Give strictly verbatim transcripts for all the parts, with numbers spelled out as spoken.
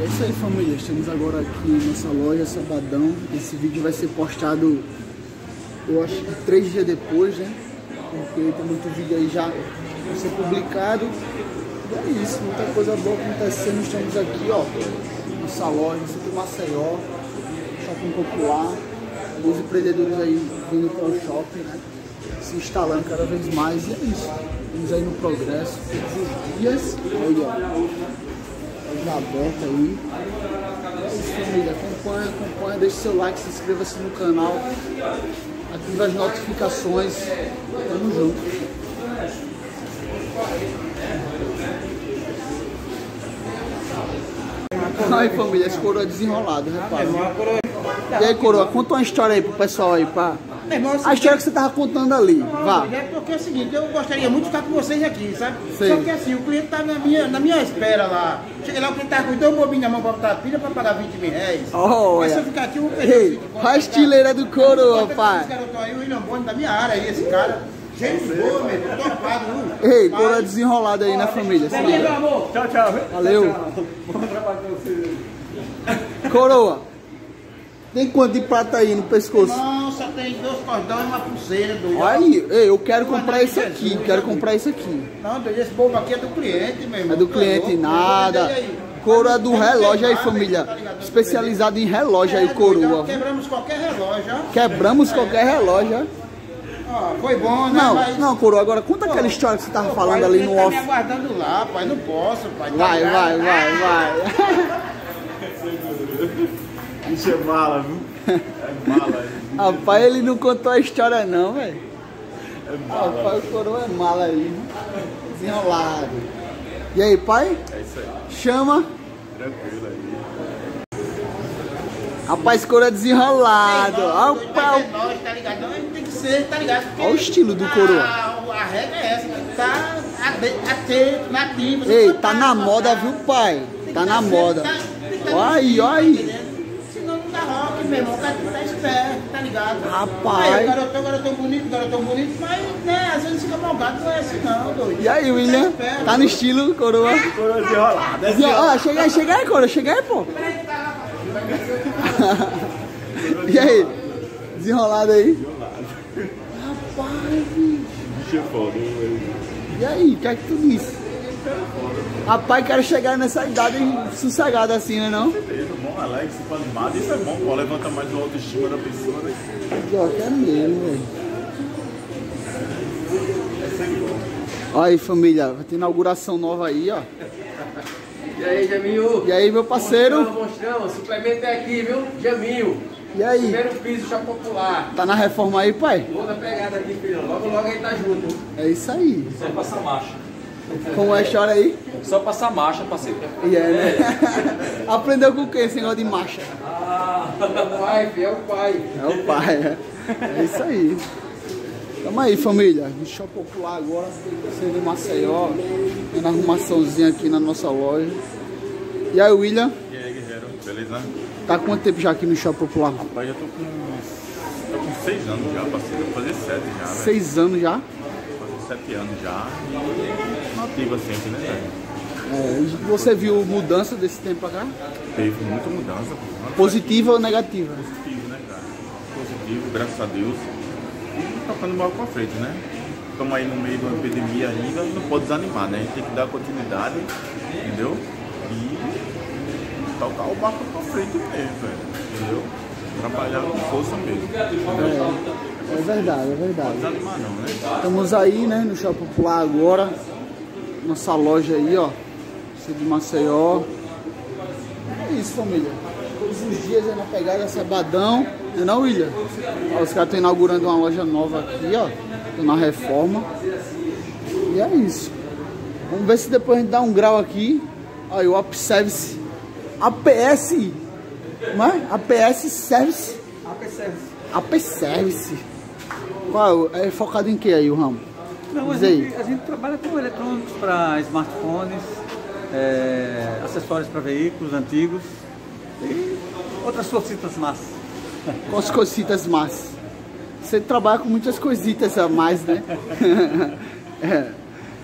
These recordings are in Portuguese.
É isso aí, família, estamos agora aqui nessa loja, sabadão. Esse vídeo vai ser postado, eu acho que três dias depois, né? Porque tem muito vídeo aí já vai ser publicado. E é isso, muita coisa boa acontecendo. Estamos aqui, ó, nessa loja, aqui em Maceió, shopping popular. Os empreendedores aí vindo para o shopping, né? Se instalando cada vez mais. E é isso, estamos aí no progresso todos os dias. Olha, ó. Já aberta aí. É isso, família. Acompanha, acompanha, deixa seu like, se inscreva-se no canal, ativa as notificações. Tamo junto. Aí, família, esse coroa desenrolado, repara. E aí, coroa, conta uma história aí pro pessoal aí, pá. Irmão, a história que você tava contando ali, não, vá. É porque é o seguinte, eu gostaria muito de ficar com vocês aqui, sabe? Sei. Só que assim, o cliente tá na minha, na minha espera lá. Cheguei lá, o cliente tava com dois bobinhos na mão pra botar a pilha pra pagar vinte mil reais. Oh, mas é. se eu ficar aqui, eu vou Ei, a estileira do coroa, pai. Esse garoto aí, o William Boni da minha área aí, esse cara. Gente boa, meu, topado, viu? Ei, coroa desenrolado aí na família. Se liga. Meu amor. Tchau, tchau. Valeu. Bom trabalho com você. Coroa. Tem quanto de prata aí no pescoço? Não, só tem dois cordões e uma pulseira, doido. Aí, ei, eu quero comprar esse aqui, quero comprar esse aqui. Não, doido, esse bobo aqui é do cliente, meu irmão. É do cliente, nada. Coroa do relógio aí, família. Especializado em relógio aí, coroa. Quebramos qualquer relógio, ó. Quebramos qualquer relógio. Ó, foi bom, né? Não, Mas... não, coroa, agora conta aquela história que você tava falando pai, ali ele no tá off. me aguardando lá, pai, não posso, pai. Tá Vai, ligado? vai, vai, vai. Isso é mala, viu? É mala aí. Rapaz, ele não contou a história não, velho. É mala. Rapaz, o coroa é mala aí. Desenrolado. E aí, pai? É isso aí. Chama. Tranquilo aí. Rapaz, coroa desenrolado. Olha o pau. É nós, tá ligado? Não, tem que ser, tá ligado? Porque Olha o estilo do coroa. A, a regra é essa, tá atento, nativo. Ei, tá na moda, viu, pai? Tá na moda. Olha aí, olha aí. Senão não dá rock, meu irmão. O cara tá esperto, tá ligado? Rapaz. Aí, o garotão, garotão bonito, garotão bonito, mas, né, às vezes fica malgado, não é assim não, doido. E aí, William? Tá no estilo, coroa? Coroa desenrolada. E, ó, chega aí, chega aí, coroa. Chega aí, pô. E aí? Desenrolado aí? Rapaz, bicho. Bicho é foda, hein? E aí, o que é que tu disse? Rapaz, quero chegar nessa idade sossegada assim, né não? Beleza, bom, alegre, se for animado, isso é bom, pô, levanta mais a autoestima da pessoa, né? Pior que é mesmo, velho. Olha aí, família, vai ter inauguração nova aí, ó. E aí, Jaminho? E aí, meu parceiro? Monstrão, monstrão, suplemento é aqui, viu? Jaminho. E aí? Primeiro piso, já popular. Tá na reforma aí, pai? Toda pegada aqui, filho. Logo, logo aí tá junto. É isso aí. Só passar marcha. Como é a história aí? Só passar marcha, parceiro. E é, né? Aprendeu com quem esse negócio de marcha? Ah, o pai, filho, é o pai. É o pai, é. É isso aí. Tamo aí, família. No shopping popular agora, sendo em Maceió. Tendo arrumaçãozinha aqui na nossa loja. E aí, William? E aí, guerreiro, beleza? Tá há quanto tempo já aqui no shopping popular? Rapaz, já tô com uns... tô com seis anos já, parceiro. Vou fazer sete já, velho. Seis anos já? Vou fazer sete anos já. Nativa sempre, né, velho? É, e você viu mudança desse tempo pra cá? Teve muita mudança, pô. Positiva ou negativa? Positivo, né, cara? Positivo, graças a Deus. E tocando mal pra frente, né? Estamos aí no meio de uma epidemia ainda, não pode desanimar, né? A gente tem que dar continuidade, entendeu? E tocar o barco pra frente mesmo, velho. Entendeu? Trabalhar com força mesmo. É, é verdade, é Não verdade. pode desanimar não, né? Estamos aí, né, no shopping popular agora. Nossa loja aí, ó. Esse de Maceió. É isso, família. Todos os dias é na pegada sabadão. Não é não, William? Ó, os caras estão inaugurando uma loja nova aqui, ó. Estão na reforma. E é isso. Vamos ver se depois a gente dá um grau aqui. Olha o Up Service. A P S. Não é? A P S Service. A P Service. A P Service. Qual? É focado em que aí o ramo? Não, a Diz aí. gente, a gente trabalha com eletrônicos para smartphones, é, acessórios para veículos antigos e outras cositas massas. Com as cositas massas. Você trabalha com muitas coisitas a mais, né? É.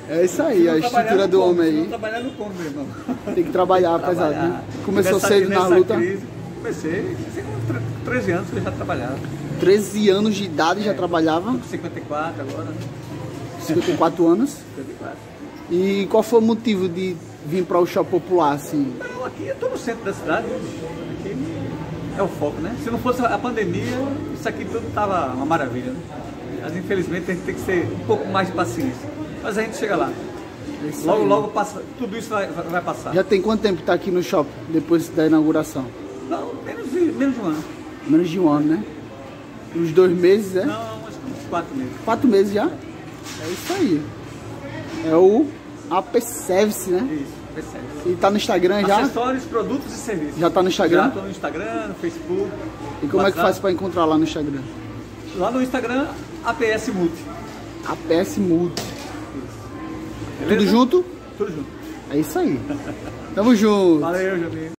É isso aí, a estrutura do homem Se não aí. trabalhar no como, meu irmão. Tem que trabalhar, apesar Trabalhar. de... Começou Nessa- cedo na nessa luta. crise, comecei, comecei com tre- treze anos que eu já trabalhava. treze anos de idade É. já trabalhava, Com cinquenta e quatro agora, né? cinquenta e quatro anos. cinquenta e quatro. E qual foi o motivo de vir para o Shopping Popular, assim? Então, aqui eu estou no centro da cidade, aqui é o foco, né? Se não fosse a pandemia, isso aqui tudo estava uma maravilha, né? Mas infelizmente a gente tem que ser um pouco mais de paciência. Mas a gente chega lá. É isso Logo, aí. logo passa, tudo isso vai, vai vai passar. Já tem quanto tempo que tá aqui no shopping, depois da inauguração? Não, menos de, menos de um ano. Menos de um ano, né? Uns dois meses, é? Não, acho que uns quatro meses. Quatro meses já? É isso aí. É o A P Service, né? Isso, percebe. E tá no Instagram já? Acessórios, produtos e serviços. Já tá no Instagram? Já estou no Instagram, no Facebook. E como é que WhatsApp. faz para encontrar lá no Instagram? Lá no Instagram, A P S Multi. A P S Multi. Beleza? Tudo junto? Tudo junto. É isso aí. Tamo junto. Valeu, Jamil.